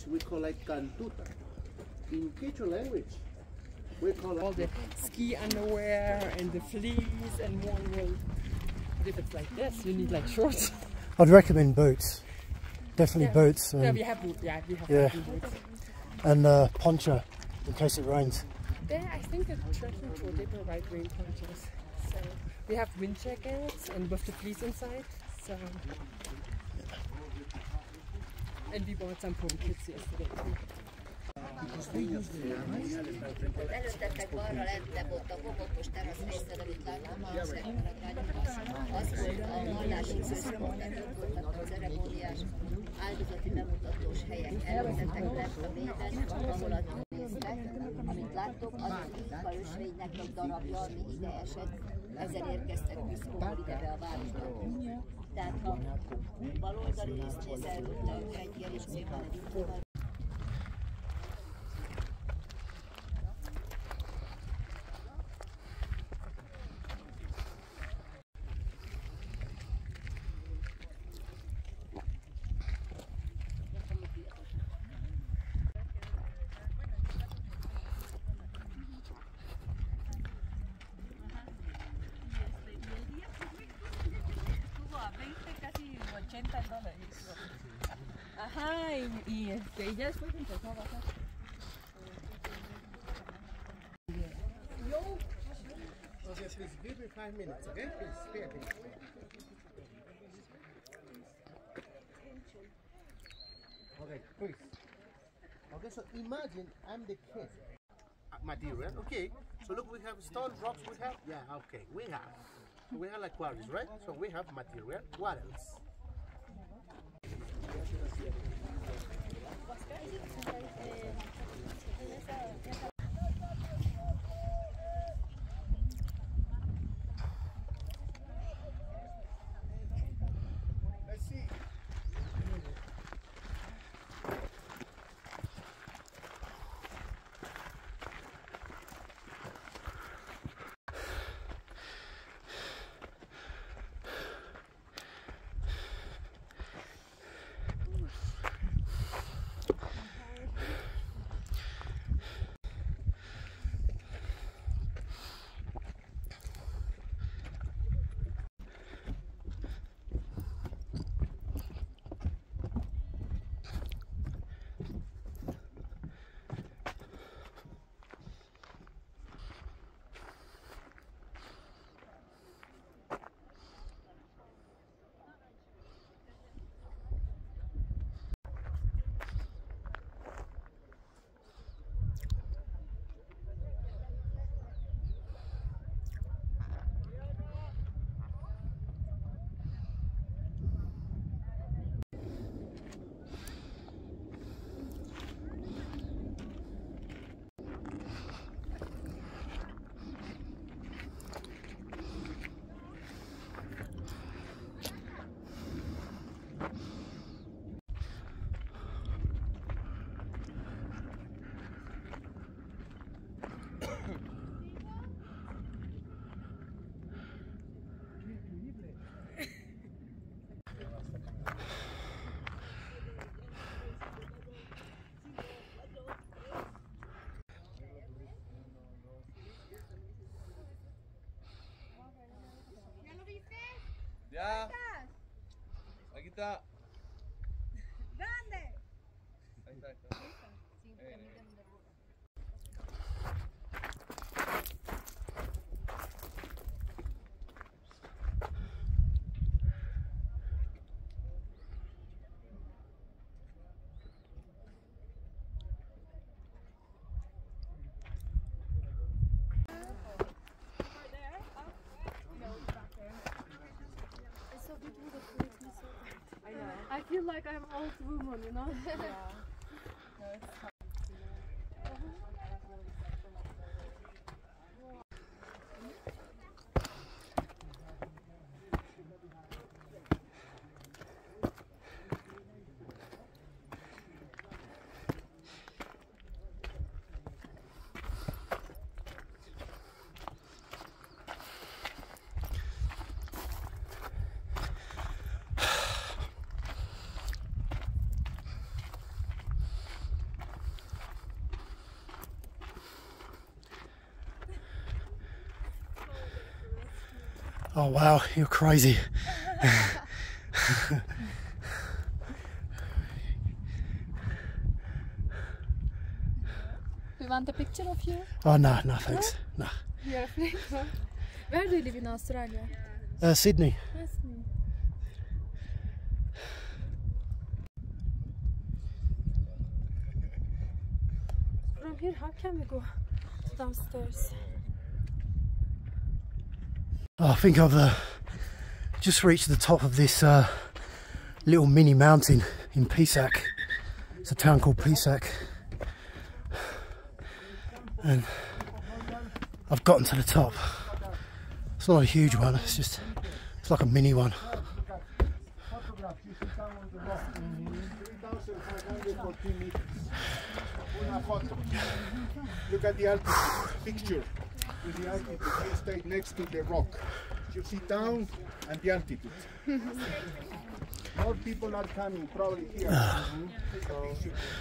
we call like cantuta. In Quechua language, we call all the ski underwear and the fleece and one will. But if it's like this, you need like shorts. I'd recommend boots. Definitely boots. Yeah, we have boots. Yeah, we have boots. And poncho in case it rains. There, I think the trekking tour they provide rain ponchos. So we have wind jackets and with the fleece inside. So and we bought some for the kids yesterday too. Előttetek balra lentebb ott a homokos terasz részen, amit láttam a szereplőrányokban. Az volt a vallási központ, ott voltak a ceremóniás áldozati bemutatós helyek. Előttetek lent a mélyben, ahol a néztek. Amit láttok, az Inka ösvénynek egy darabja, ami ide esett. Ezen érkeztek Piszkóból ide be a városba. Tehát ha bal oldali részt nézel, egy ilyen is van egy Inka. Ajá, y ya después empezó a bajar. Okay, please give me 5 minutes, okay? Please, pay attention. Okay, please. Okay, so imagine I'm the king. Material, okay. So look, we have stone, rocks, we have, yeah, okay, we have like quarries, right? So we have material. What else? Let's see. Ya. Aquí está. ¿Dónde? Ahí está, ahí está. I feel like I'm old woman, you know? Yeah. No, it's hard. Oh wow, you're crazy. We want a picture of you? Oh no, no thanks. No. You're afraid, huh? Where do you live in Australia? Sydney. Sydney. From here, how can we go downstairs? Oh, I think I've just reached the top of this little mini mountain in Pisac. It's a town called Pisac. And I've gotten to the top. It's not a huge one, it's like a mini one. 3,514 meters. Una photo. Look at the altitude. Picture with the altitude. You stay next to the rock. You see down and the altitude. More people are coming probably here. So,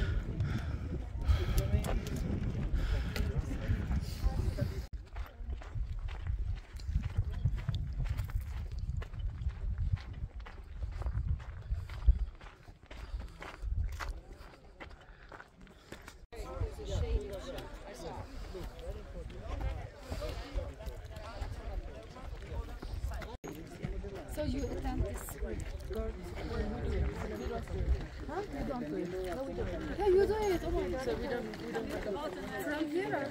So you attend this? Huh? You don't do it? No, we don't. Yeah, you do it. Oh my god. So we don't from here?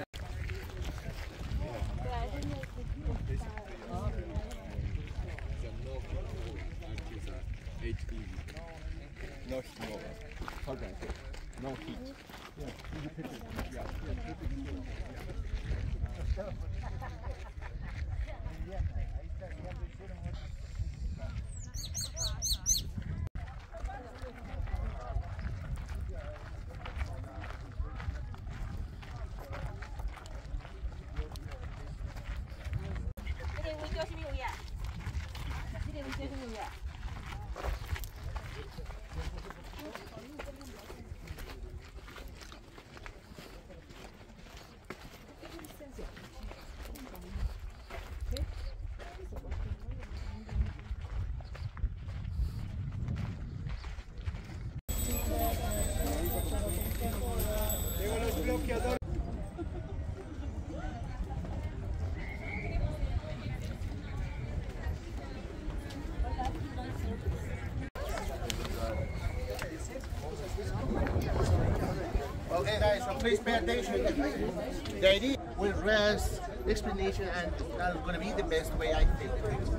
no snow. Hold on. No heat. Okay guys, so please pay attention. The idea will rest, explanation, and that's going to be the best way I think.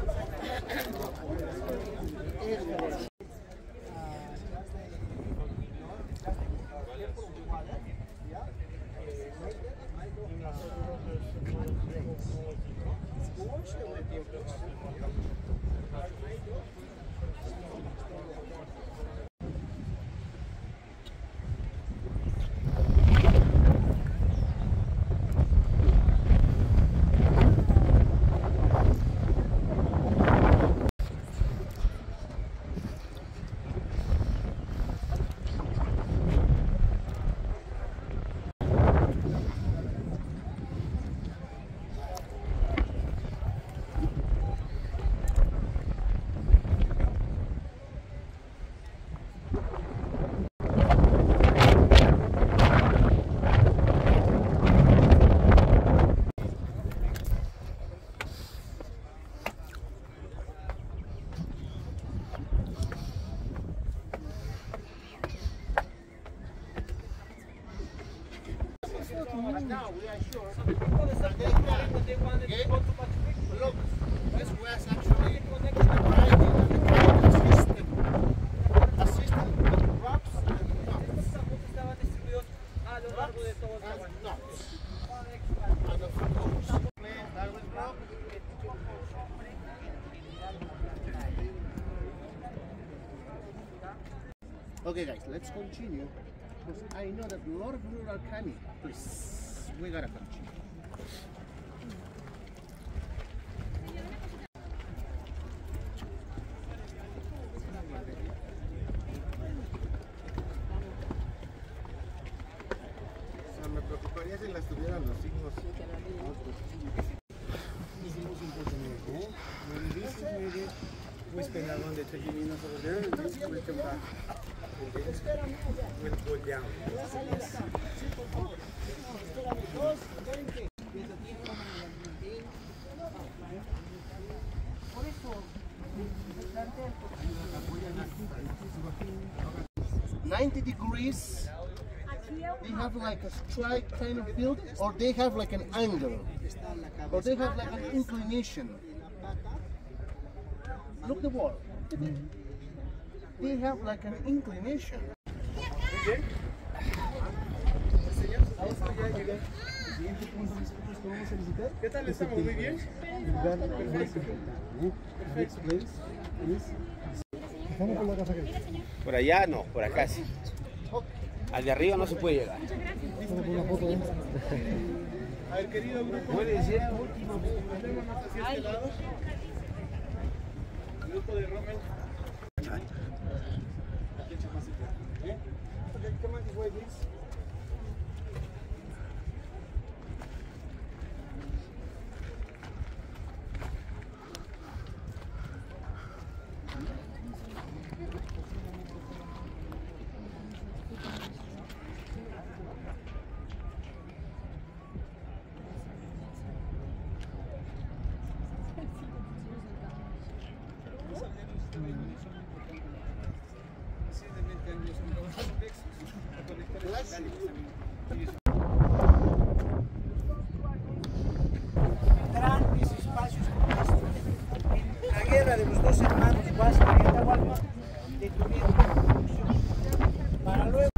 Now we are sure that they can. Okay? Look, this was actually riding and the assistant with drops and knots. And of course, that will drop. Okay guys, let's continue. Because I know that a lot of you are coming. Please. We gotta continue. O sea, me preocuparía si las tuvieran los signos. Hicimos un poco de maybe we spend around the 30 minutes over there and then we'll come back. And then we'll go down. Yes. 90 degrees. They have like a straight kind of build, or they have like an angle, or they have like an inclination. Look the wall. They have like an inclination. Okay. ¿Qué tal estamos? Muy bien. Por allá no, por acá sí. Al de arriba no se puede llegar. A ver, querido grupo. Puede ser último. Hacia este lado. Grupo de Rommel. Okay, come on this way, please. Grandes espacios como estos. En la guerra de los dos hermanos Huáscar y Atahualpa detuvieron la producción para luego.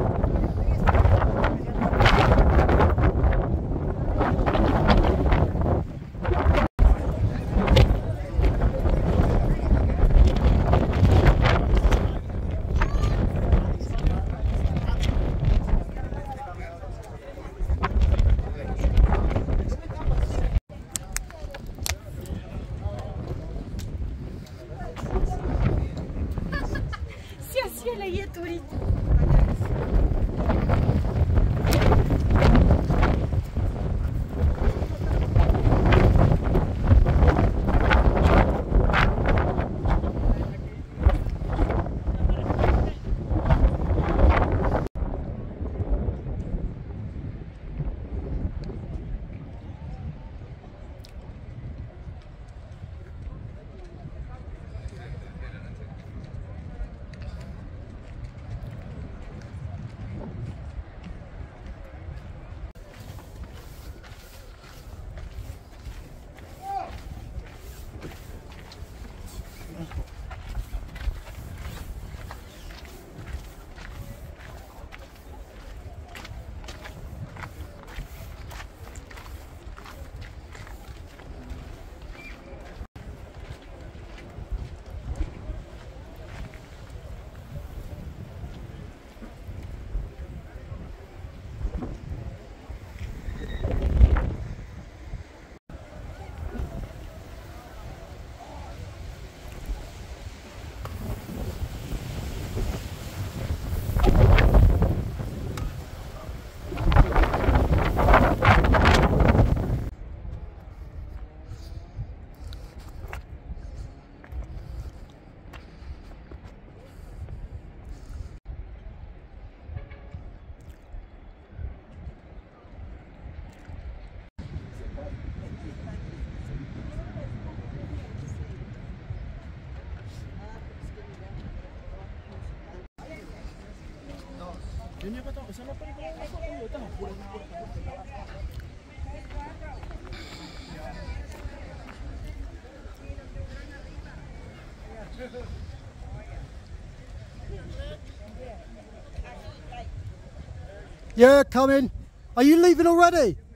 Yeah, coming. Are you leaving already?